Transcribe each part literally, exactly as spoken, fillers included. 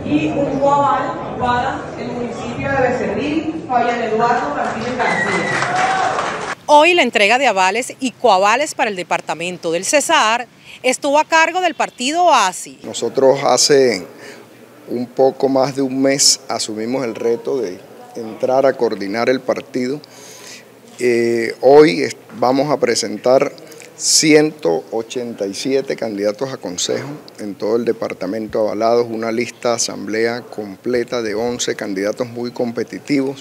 y un coaval para el municipio de Becerril, Fabián Eduardo Martínez García. Hoy la entrega de avales y coavales para el departamento del Cesar estuvo a cargo del partido ASI. Nosotros hace un poco más de un mes asumimos el reto de entrar a coordinar el partido. Eh, hoy vamos a presentar ciento ochenta y siete candidatos a consejo en todo el departamento avalados, una lista de asamblea completa de once candidatos muy competitivos,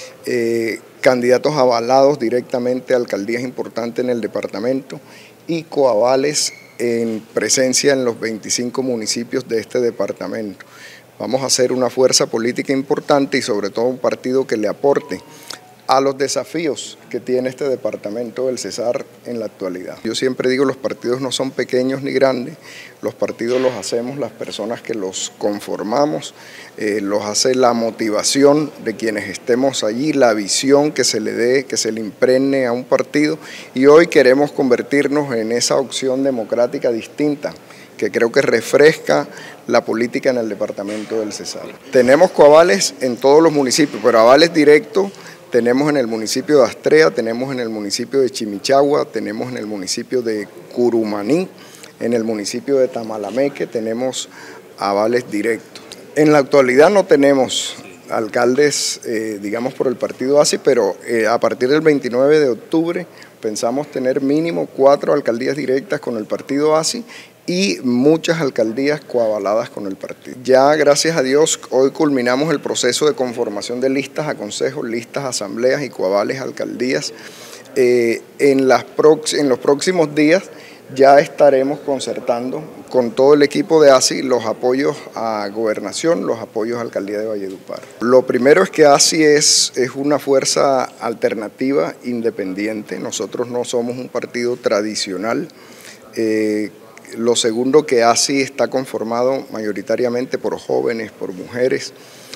eh, candidatos avalados directamente a alcaldías importantes en el departamento y coavales en presencia en los veinticinco municipios de este departamento. Vamos a hacer una fuerza política importante y sobre todo un partido que le aporte a los desafíos que tiene este departamento del Cesar en la actualidad. Yo siempre digo, los partidos no son pequeños ni grandes, los partidos los hacemos las personas que los conformamos, eh, los hace la motivación de quienes estemos allí, la visión que se le dé, que se le impregne a un partido, y hoy queremos convertirnos en esa opción democrática distinta que creo que refresca la política en el departamento del Cesar. Tenemos coavales en todos los municipios, pero avales directos tenemos en el municipio de Astrea, tenemos en el municipio de Chimichagua, tenemos en el municipio de Curumaní, en el municipio de Tamalameque tenemos avales directos. En la actualidad no tenemos alcaldes, eh, digamos, por el partido ASI, pero eh, a partir del veintinueve de octubre pensamos tener mínimo cuatro alcaldías directas con el partido ASI y muchas alcaldías coavaladas con el partido. Ya, gracias a Dios, hoy culminamos el proceso de conformación de listas a consejos, listas a asambleas y coavales a alcaldías. Eh, en, las en los próximos días ya estaremos concertando con todo el equipo de ASI los apoyos a gobernación, los apoyos a alcaldía de Valledupar. Lo primero es que ASI es, es una fuerza alternativa independiente, nosotros no somos un partido tradicional. Eh, Lo segundo, que ASI está conformado mayoritariamente por jóvenes, por mujeres.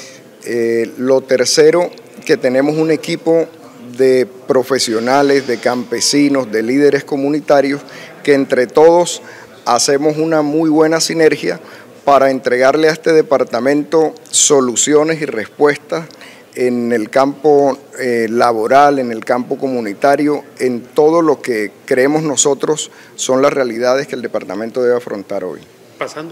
Eh, lo tercero, que tenemos un equipo de profesionales, de campesinos, de líderes comunitarios, que entre todos hacemos una muy buena sinergia para entregarle a este departamento soluciones y respuestas en el campo eh, laboral, en el campo comunitario, en todo lo que creemos nosotros son las realidades que el departamento debe afrontar hoy. Pasando